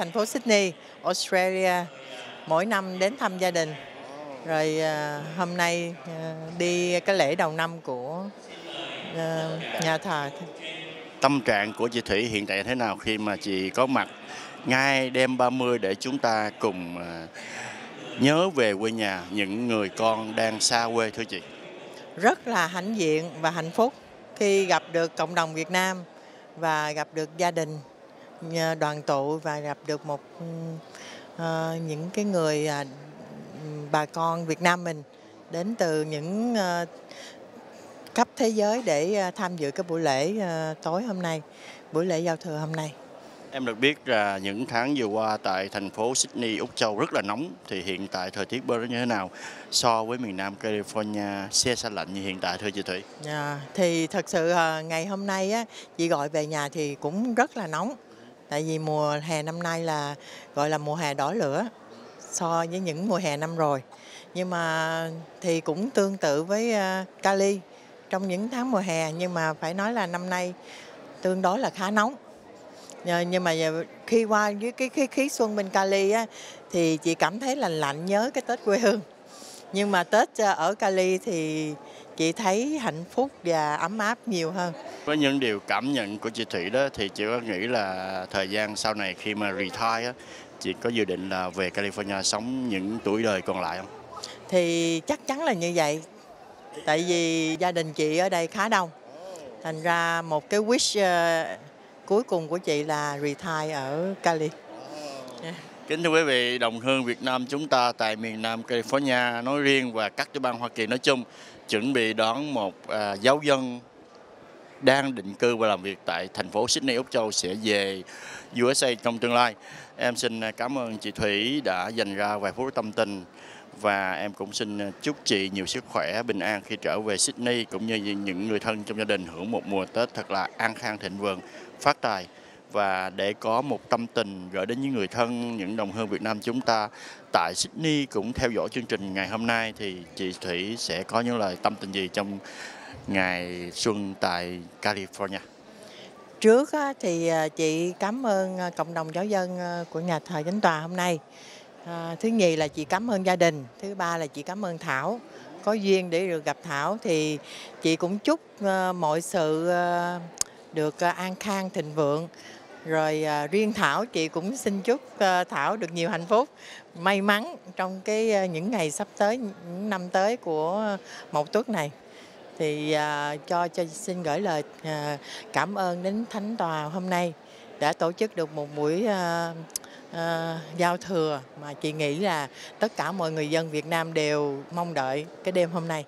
thành phố Sydney, Australia, mỗi năm đến thăm gia đình. Rồi hôm nay đi cái lễ đầu năm của nhà thờ. Tâm trạng của chị Thủy hiện tại thế nào khi mà chị có mặt ngay đêm 30 để chúng ta cùng nhớ về quê nhà, những người con đang xa quê thưa chị? Rất là hãnh diện và hạnh phúc khi gặp được cộng đồng Việt Nam và gặp được gia đình đoàn tụ và gặp được những cái người bà con Việt Nam mình đến từ những khắp thế giới để tham dự cái buổi lễ tối hôm nay, buổi lễ giao thừa hôm nay. Em được biết là những tháng vừa qua tại thành phố Sydney, Úc Châu rất là nóng. Thì hiện tại thời tiết bên đó như thế nào so với miền Nam California se se lạnh như hiện tại thưa chị Thủy? Thì thật sự ngày hôm nay á, chị gọi về nhà thì cũng rất là nóng. Tại vì mùa hè năm nay là gọi là mùa hè đỏ lửa so với những mùa hè năm rồi. Nhưng mà thì cũng tương tự với Cali trong những tháng mùa hè, nhưng mà phải nói là năm nay tương đối là khá nóng. Nhưng mà khi qua với cái khí xuân bên Cali á, thì chị cảm thấy là lạnh nhớ cái Tết quê hương. Nhưng mà Tết ở Cali thì chị thấy hạnh phúc và ấm áp nhiều hơn. Với những điều cảm nhận của chị Thủy đó thì chị có nghĩ là thời gian sau này khi mà retire á, chị có dự định là về California sống những tuổi đời còn lại không? Thì chắc chắn là như vậy. Tại vì gia đình chị ở đây khá đông. Thành ra một cái wish cuối cùng của chị là retire ở Cali. Kính thưa quý vị, đồng hương Việt Nam chúng ta tại miền Nam California nói riêng và các tiểu bang Hoa Kỳ nói chung chuẩn bị đón một giáo dân đang định cư và làm việc tại thành phố Sydney, Úc Châu sẽ về USA trong tương lai. Em xin cảm ơn chị Thủy đã dành ra vài phút tâm tình và em cũng xin chúc chị nhiều sức khỏe, bình an khi trở về Sydney cũng như những người thân trong gia đình hưởng một mùa Tết thật là an khang thịnh vượng, phát tài. Và để có một tâm tình gửi đến những người thân, những đồng hương Việt Nam chúng ta tại Sydney cũng theo dõi chương trình ngày hôm nay thì chị Thủy sẽ có những lời tâm tình gì trong ngày xuân tại California? Trước thì chị cảm ơn cộng đồng giáo dân của nhà thờ Chánh Tòa hôm nay. Thứ nhì là chị cảm ơn gia đình. Thứ ba là chị cảm ơn Thảo. Có duyên để được gặp Thảo thì chị cũng chúc mọi sự được an khang thịnh vượng. Rồi riêng Thảo chị cũng xin chúc Thảo được nhiều hạnh phúc, may mắn trong những ngày sắp tới, những năm tới của Mậu Tuất này. Thì xin gửi lời cảm ơn đến Thánh Tòa hôm nay đã tổ chức được một buổi giao thừa mà chị nghĩ là tất cả mọi người dân Việt Nam đều mong đợi cái đêm hôm nay.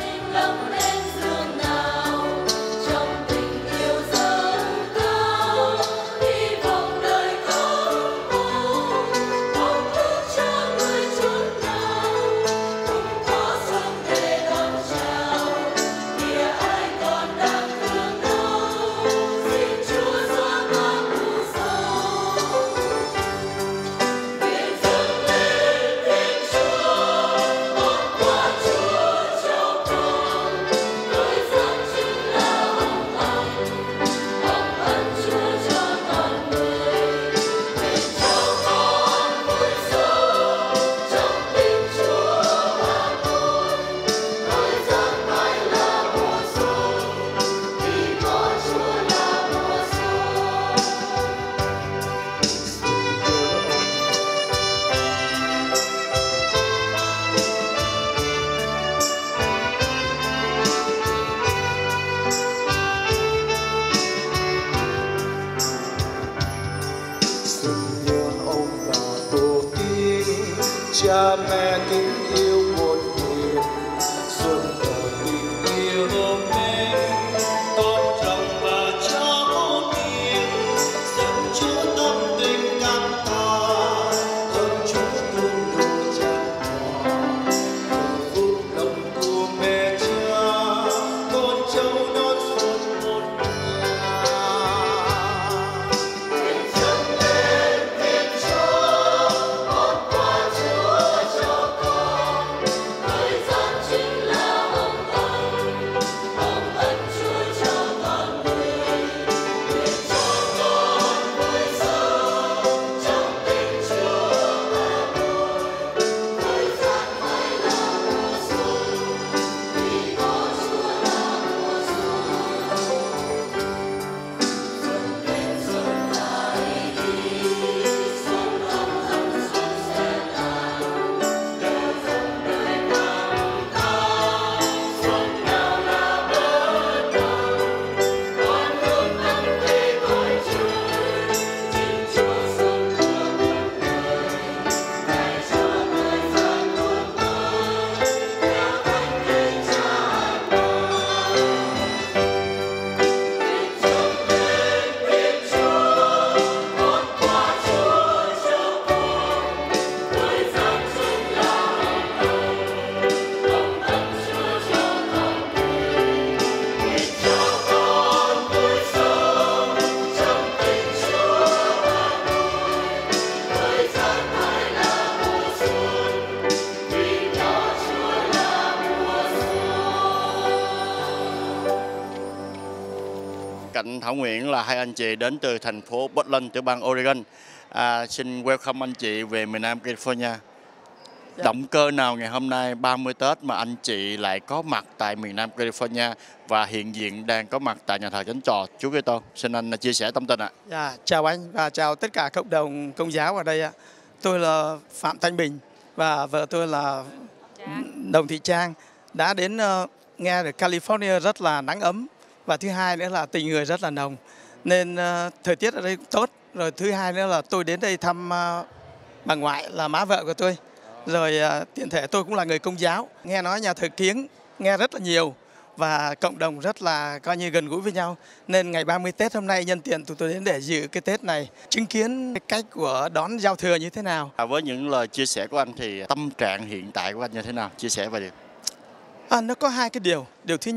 cha mẹ kính yêu một niềm xuân ở tình yêu mến con chồng và cháu niềm dẫn chúa tâm tình cảm tạ ơn chúa thương đủ tràn hòa phúc lòng của mẹ cha con cháu đón xuân một nhà. Nguyện dâng lên Thiên Chúa món quà Chúa cho con cạnh Thảo Nguyễn là hai anh chị đến từ thành phố Portland, tiểu bang Oregon. Xin welcome anh chị về miền Nam California. Động cơ nào ngày hôm nay 30 Tết mà anh chị lại có mặt tại miền Nam California và hiện diện đang có mặt tại nhà thờ Chánh Tòa Chúa Kitô? Xin anh chia sẻ thông tin ạ. Chào anh và chào tất cả cộng đồng Công giáo ở đây ạ. Tôi là Phạm Thanh Bình và vợ tôi là Đồng Thị Trang. Đã đến nghe được California rất là nắng ấm, và thứ hai nữa là tình người rất là nồng, nên thời tiết ở đây cũng tốt. Rồi thứ hai nữa là tôi đến đây thăm bà ngoại là má vợ của tôi. Rồi tiện thể tôi cũng là người Công giáo, nghe nói nhà thờ Kiếng nghe rất là nhiều và cộng đồng rất là coi như gần gũi với nhau. Nên ngày 30 Tết hôm nay nhân tiện tụi tôi đến để dự cái Tết này, chứng kiến cách của đón giao thừa như thế nào. Với những lời chia sẻ của anh thì tâm trạng hiện tại của anh như thế nào? Chia sẻ về điều. Nó có hai cái điều. Điều thứ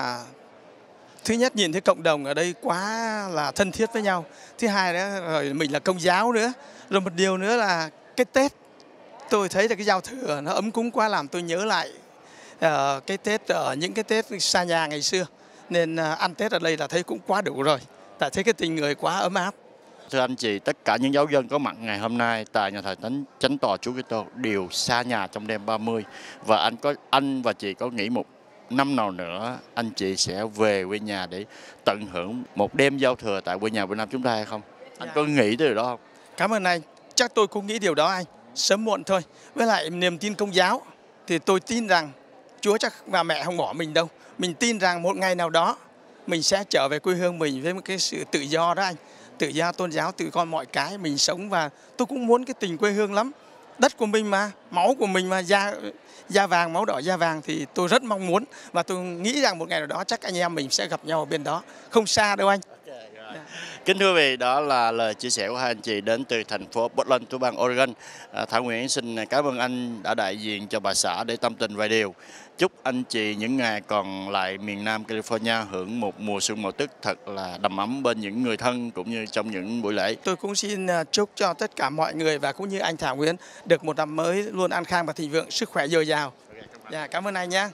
nhất nhìn thấy cộng đồng ở đây quá là thân thiết với nhau. Thứ hai đó rồi mình là Công giáo nữa. Rồi một điều nữa là cái Tết, tôi thấy là cái giao thừa nó ấm cúng quá, làm tôi nhớ lại cái Tết ở những cái Tết xa nhà ngày xưa. Nên ăn Tết ở đây là thấy cũng quá đủ rồi. Tại thấy cái tình người quá ấm áp. Thưa anh chị, tất cả những giáo dân có mặt ngày hôm nay tại nhà thờ Chánh Tòa Chúa Kitô đều xa nhà trong đêm 30. Và anh và chị có nghĩ một năm nào nữa anh chị sẽ về quê nhà để tận hưởng một đêm giao thừa tại quê nhà Việt Nam chúng ta hay không? Anh có nghĩ tới điều đó không? Cảm ơn anh. Chắc tôi cũng nghĩ điều đó anh. Sớm muộn thôi. Với lại niềm tin Công giáo thì tôi tin rằng Chúa chắc và mẹ không bỏ mình đâu. Mình tin rằng một ngày nào đó mình sẽ trở về quê hương mình với một cái sự tự do đó anh. Tự do tôn giáo, tự con mọi cái mình sống, và tôi cũng muốn cái tình quê hương lắm. Đất của mình mà, máu của mình mà, da vàng, máu đỏ da vàng, thì tôi rất mong muốn. Và tôi nghĩ rằng một ngày nào đó chắc anh em mình sẽ gặp nhau ở bên đó. Không xa đâu anh. Kính thưa quý vị, đó là lời chia sẻ của hai anh chị đến từ thành phố Portland, tiểu bang Oregon. Thảo Nguyễn xin cảm ơn anh đã đại diện cho bà xã để tâm tình vài điều. Chúc anh chị những ngày còn lại miền Nam California hưởng một mùa xuân mậu Tết thật là đầm ấm bên những người thân cũng như trong những buổi lễ. Tôi cũng xin chúc cho tất cả mọi người và cũng như anh Thảo Nguyễn được một năm mới luôn an khang và thịnh vượng, sức khỏe dồi dào. Cảm ơn anh nhé.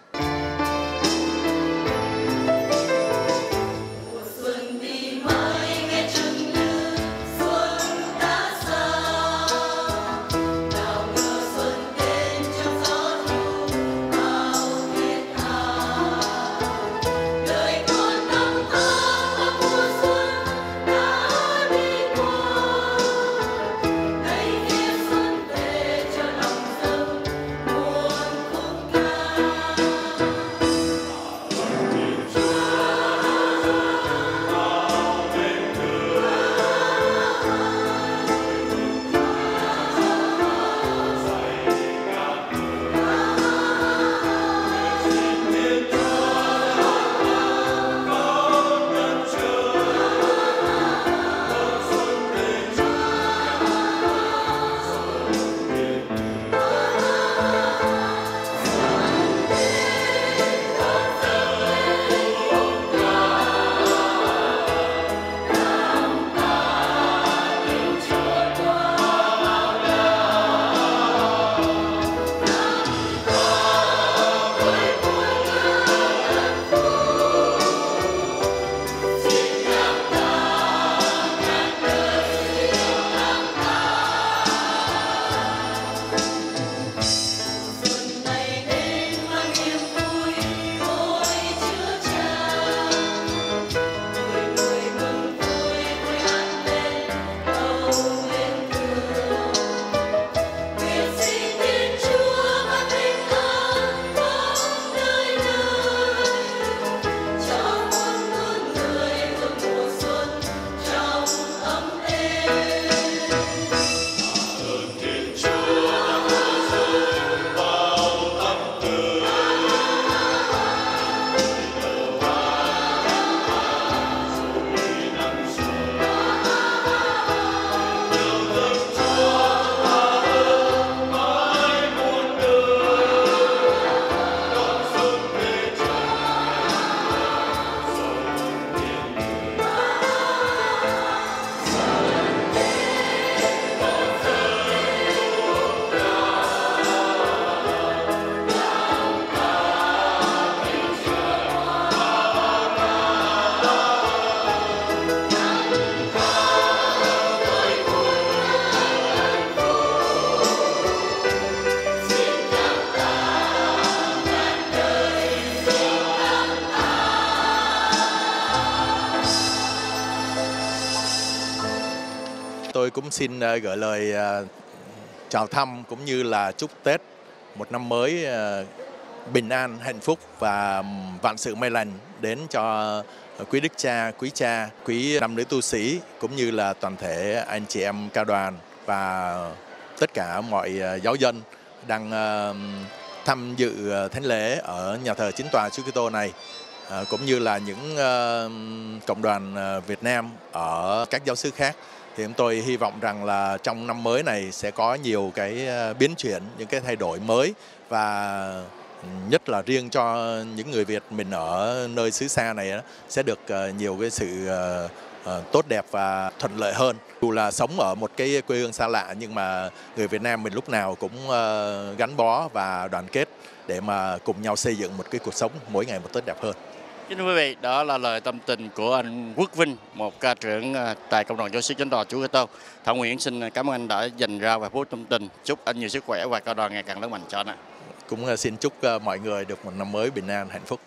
xin gửi lời chào thăm cũng như là chúc Tết một năm mới bình an, hạnh phúc và vạn sự may lành đến cho quý đức cha, quý nam nữ tu sĩ cũng như là toàn thể anh chị em ca đoàn và tất cả mọi giáo dân đang tham dự thánh lễ ở nhà thờ Chính tòa Chúa Kitô này, cũng như là những cộng đoàn Việt Nam ở các giáo xứ khác. Thì chúng tôi hy vọng rằng là trong năm mới này sẽ có nhiều cái biến chuyển, những cái thay đổi mới, và nhất là riêng cho những người Việt mình ở nơi xứ xa này sẽ được nhiều cái sự tốt đẹp và thuận lợi hơn. Dù là sống ở một cái quê hương xa lạ nhưng mà người Việt Nam mình lúc nào cũng gắn bó và đoàn kết để mà cùng nhau xây dựng một cái cuộc sống mỗi ngày một tốt đẹp hơn. Kính thưa quý vị, đó là lời tâm tình của anh Quốc Vinh, một ca trưởng tại Cộng đoàn Giáo xứ Chánh tòa Chúa Kitô. Thảo Nguyễn xin cảm ơn anh đã dành ra vài phút tâm tình. Chúc anh nhiều sức khỏe và ca đoàn ngày càng lớn mạnh cho anh ạ. Cũng xin chúc mọi người được một năm mới bình an, hạnh phúc.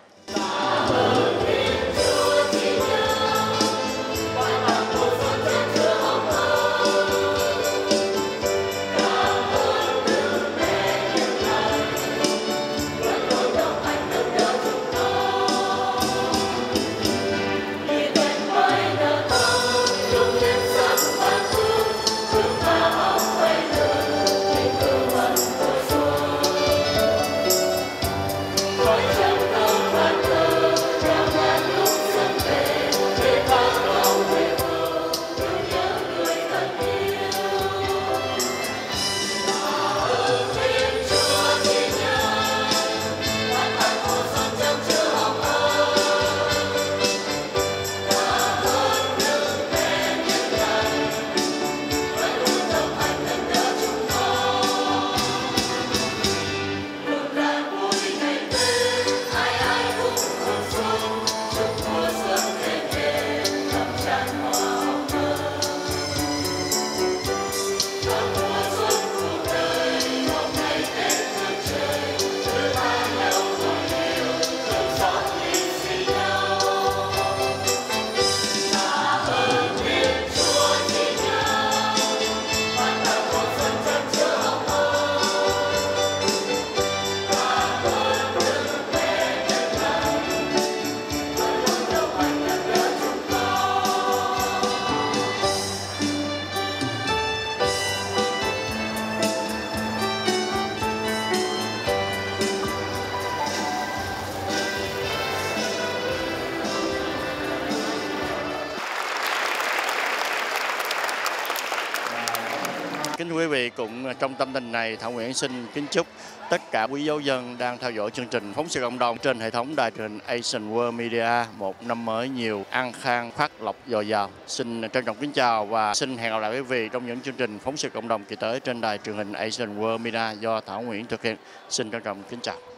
Kính thưa quý vị, cũng trong tâm tình này, Thảo Nguyễn xin kính chúc tất cả quý giáo dân đang theo dõi chương trình phóng sự cộng đồng trên hệ thống đài truyền Asian World Media một năm mới nhiều an khang, phát lộc, dồi dào. Xin trân trọng kính chào và xin hẹn gặp lại quý vị trong những chương trình phóng sự cộng đồng kỳ tới trên đài truyền hình Asian World Media do Thảo Nguyễn thực hiện. Xin trân trọng kính chào.